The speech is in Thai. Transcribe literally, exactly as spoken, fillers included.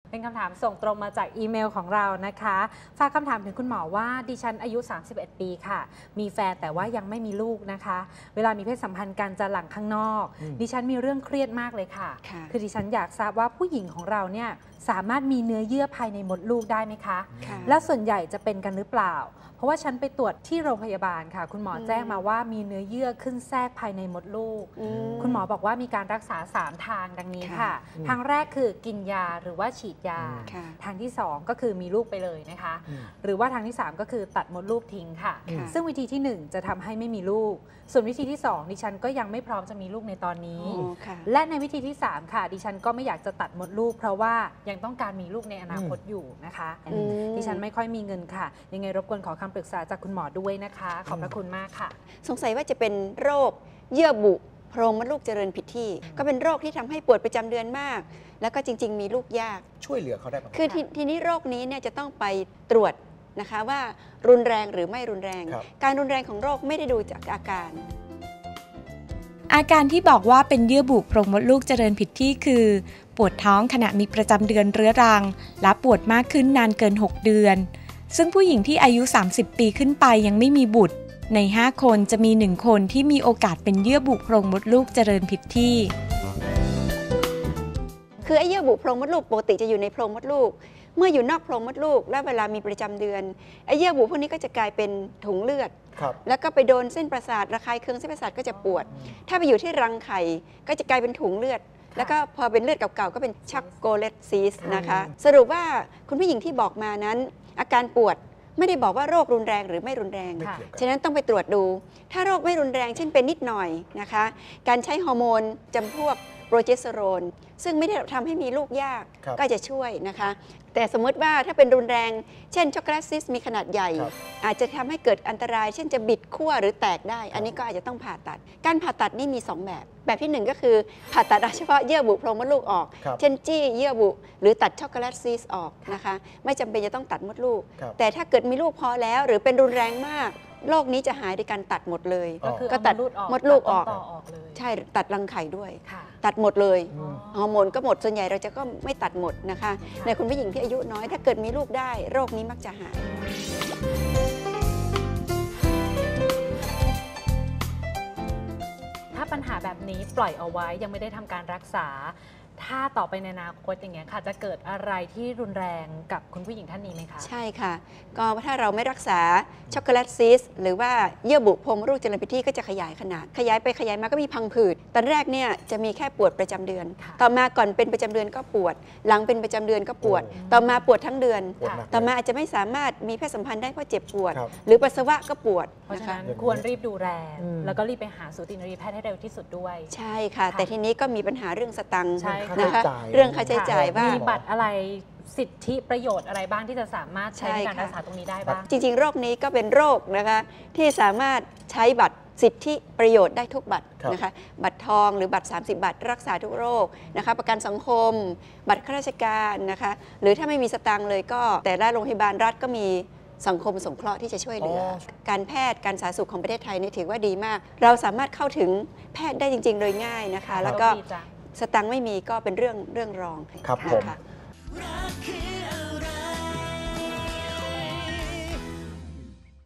เป็นคำถามส่งตรงมาจากอีเมลของเรานะคะฝากคำถามถึงคุณหมอว่าดิฉันอายุสามสิบเอ็ดปีค่ะมีแฟนแต่ว่ายังไม่มีลูกนะคะเวลามีเพศสัมพันธ์กันจะหลังข้างนอกดิฉันมีเรื่องเครียดมากเลยค่ะคือดิฉันอยากทราบว่าผู้หญิงของเราเนี่ยสามารถมีเนื้อเยื่อภายในมดลูกได้ไหมคะและส่วนใหญ่จะเป็นกันหรือเปล่าเพราะว่าฉันไปตรวจที่โรงพยาบาลค่ะคุณหมอแจ้งมาว่ามีเนื้อเยื่อขึ้นแทรกภายในมดลูกคุณหมอบอกว่ามีการรักษาสามทางดังนี้ค่ะทางแรกคือกินยาหรือว่าฉีดยาทางที่สองก็คือมีลูกไปเลยนะคะหรือว่าทางที่สามก็คือตัดมดลูกทิ้งค่ะซึ่งวิธีที่หนึ่งจะทำให้ไม่มีลูกส่วนวิธีที่สองดิฉันก็ยังไม่พร้อมจะมีลูกในตอนนี้และในวิธีที่สามค่ะดิฉันก็ไม่อยากจะตัดมดลูกเพราะว่ายังต้องการมีลูกในอนาคตอยู่นะคะดิฉันไม่ค่อยมีเงินค่ะยังไงรบกวนขอคำปรึกษาจากคุณหมอด้วยนะคะขอบพระคุณมากค่ะสงสัยว่าจะเป็นโรคเยื่อบุโพรงมดลูกเจริญผิดที่ก็เป็นโรคที่ทำให้ปวดประจำเดือนมากแล้วก็จริงๆมีลูกยากช่วยเหลือเขาได้ไหมคือ ท, ทีนี้โรคนี้เนี่ยจะต้องไปตรวจนะคะว่ารุนแรงหรือไม่รุนแรงการรุนแรงของโรคไม่ได้ดูจากอาการอาการที่บอกว่าเป็นเยื่อบุโพรงมดลูกเจริญผิดที่คือปวดท้องขณะมีประจำเดือนเรื้อรังและปวดมากขึ้นนานเกินหกเดือนซึ่งผู้หญิงที่อายุสามสิบปีขึ้นไปยังไม่มีบุตรในห้าคนจะมีหนึ่งคนที่มีโอกาสเป็นเยื่อบุโพรงมดลูกเจริญผิดที่คือไอ้เยื่อบุโพรงมดลูกปกติจะอยู่ในโพรงมดลูกเมื่ออยู่นอกโพรงมดลูกและเวลามีประจำเดือนไอ้เยื่อบุพวกนี้ก็จะกลายเป็นถุงเลือดแล้วก็ไปโดนเส้นประสาทระคายเคืองเส้นประสาทก็จะปวดถ้าไปอยู่ที่รังไข่ก็จะกลายเป็นถุงเลือดแล้วก็พอเป็นเลือดเก่าๆก็เป็นช็อกโกแลตซีสนะคะสรุปว่าคุณผู้หญิงที่บอกมานั้นอาการปวดไม่ได้บอกว่าโรครุนแรงหรือไม่รุนแรงฉะนั้นต้องไปตรวจดูถ้าโรคไม่รุนแรงเช่นเป็นนิดหน่อยนะคะการใช้ฮอร์โมนจำพวกโปรเจสเตอโรนซึ่งไม่ได้ทำให้มีลูกยากก็จะช่วยนะคะแต่สมมติว่าถ้าเป็นรุนแรงเช่นช็อกโกแลตซิสมีขนาดใหญ่อาจจะทำให้เกิดอันตรายเช่นจะบิดขั้วหรือแตกได้อันนี้ก็อาจจะต้องผ่าตัดการผ่าตัดนี่มีสองแบบแบบที่หนึ่งก็คือผ่าตัดเฉพาะเยื่อบุโพรงมดลูกออกเช่นจี้เยื่อบุหรือตัดช็อกโกแลตซิสออกนะคะไม่จำเป็นจะต้องตัดมดลูกแต่ถ้าเกิดมีลูกพอแล้วหรือเป็นรุนแรงมากโรคนี้จะหายโดยการตัดหมดเลยก็ตัดมดลูกออกเลยใช่ตัดรังไข่ด้วยตัดหมดเลยฮอร์โมนก็หมดส่วนใหญ่เราจะก็ไม่ตัดหมดนะคะในคุณผู้หญิงที่อายุน้อยถ้าเกิดมีลูกได้โรคนี้มักจะหายถ้าปัญหาแบบนี้ปล่อยเอาไว้ยังไม่ได้ทำการรักษาถ้าต่อไปในอนาคตอย่างเงี้ยค่ะจะเกิดอะไรที่รุนแรงกับคุณผู้หญิงท่านนี้ไหมคะใช่ค่ะก็ถ้าเราไม่รักษาช็อกโกแลตซิสหรือว่าเยื่อบุโพรงมดลูกเจริญผิดที่ก็จะขยายขนาดขยายไปขยายมาก็มีพังผืดตอนแรกเนี่ยจะมีแค่ปวดประจำเดือนต่อมาก่อนเป็นประจำเดือนก็ปวดหลังเป็นประจำเดือนก็ปวดต่อมาปวดทั้งเดือนต่อมาอาจจะไม่สามารถมีเพศสัมพันธ์ได้เพราะเจ็บปวดหรือปัสสาวะก็ปวดเพราะฉะนั้นควรรีบดูแลแล้วก็รีบไปหาสูตินรีแพทย์ให้เร็วที่สุดด้วยใช่ค่ะแต่ทีนี้ก็มีปัญหาเรื่องสตังค์นะคะเรื่องค่าใช้จ่ายว่ามีบัตรอะไรสิทธิประโยชน์อะไรบ้างที่จะสามารถใช้ในการรักษาตรงนี้ได้บ้างจริงๆโรคนี้ก็เป็นโรคนะคะที่สามารถใช้บัตรสิทธิประโยชน์ได้ทุกบัตรนะคะบัตรทองหรือบัตรสามสิบบัตรรักษาทุกโรคนะคะประกันสังคมบัตรข้าราชการนะคะหรือถ้าไม่มีสตางค์เลยก็แต่ละโรงพยาบาลรัฐก็มีสังคมสงเคราะห์ที่จะช่วยเหลือการแพทย์การสาธารณสุขของประเทศไทยนี่ถือว่าดีมากเราสามารถเข้าถึงแพทย์ได้จริงๆโดยง่ายนะคะแล้วก็สตังค์ไม่มีก็เป็นเรื่องเรื่องรองครับผม